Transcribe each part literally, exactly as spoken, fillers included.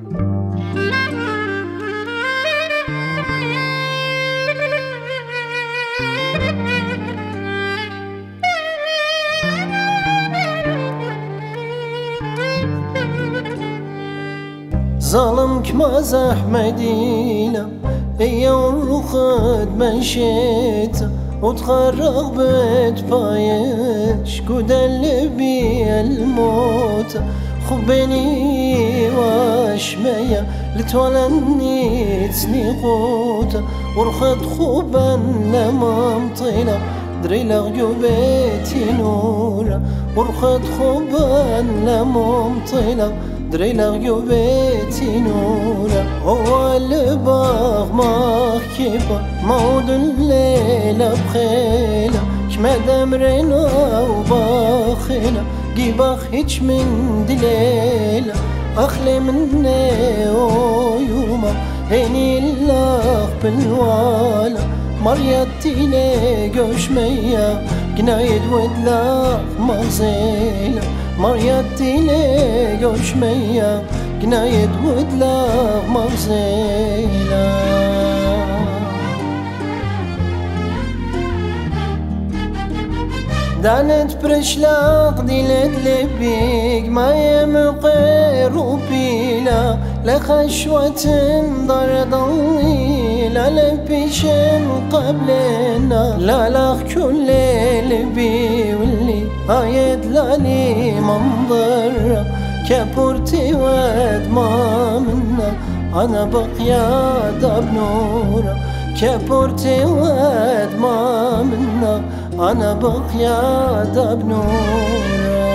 ظلمك ما زحمدينا يا أرخت منشتا وتخرج بيت بايش كود اللي الموت خبني واشمية لتولني تسنيقوتا ورخت خوبا لما مطينا دري لغيوبيتي نورا ورخت خوبا لما مطينا دري لغيوبيتي نورا هو الباغ ما كيبا مود الليلة بخيلة كما دمرنا وباخنا جيباخ هيج من دليلة أخلي مني ويوما هيني الله بالوالا مريتي ليقوش ميا قنايد ودلاق مغزيلة مريتي ليقوش ميا قنايد ودلاق مغزيلة دانت برشلاق ديلت لبيك ما يمقير وبيلا لخشوة دار ضليلة لبيشن قبلنا لا لخ كل لبي واللي هايد لالي منظر كبرتي واد ما منا أنا بقيا داب نورا كبرتي واد ما منا أنا بقيا داب نورا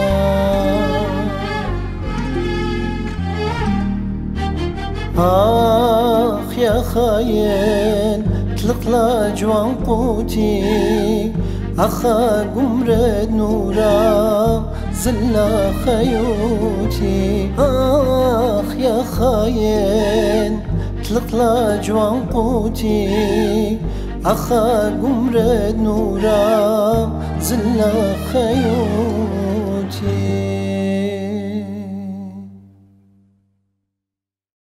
آخ يا خاين تلقلا جوان قوتي أخا قمرد نورا زلا خيوتي آخ يا خاين تلقلا جوان قوتي أخا قمرد نورا زلا خيوتي